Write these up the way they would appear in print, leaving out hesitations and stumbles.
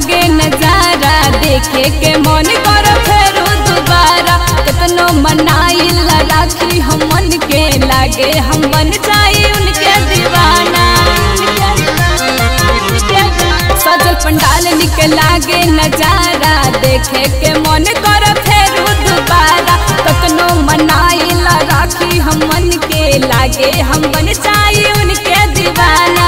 लागे नजारा देखे के मन कर फेरो दोबारा कितनो मनाइल राखी हम मन के लागे हम बन जाए उनके दीवाना। सजल पंडाल निकल लागे नजारा देखे के मन कर फेरो दोबारा कितनो मनाइल राखी हम मन के लागे हम बन जाए उनके दीवाना।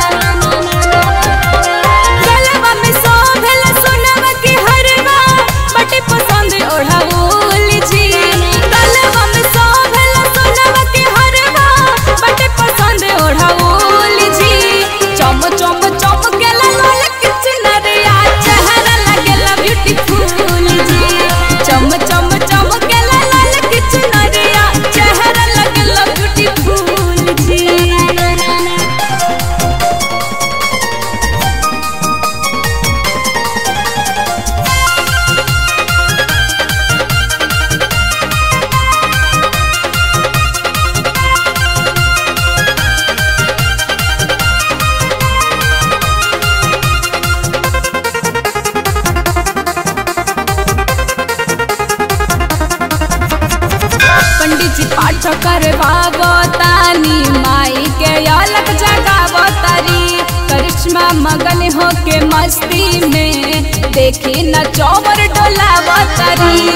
पाठ करवावतानी माई के अलग जगावतारी करिश्मा मगन हो के मस्ती में देखी न चौवर डोलावतारी।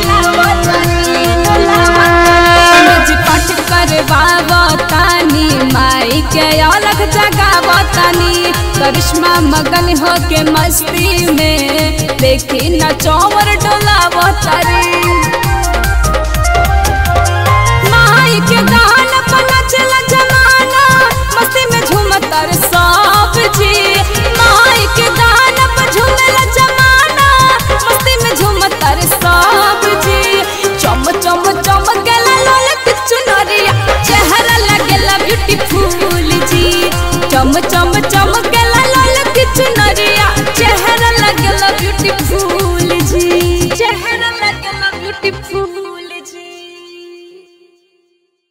पाठ करवावतानी माई के अलग जगावतानी करिश्मा मगन हो के मस्ती में देखी न चौवर डोलावतारी।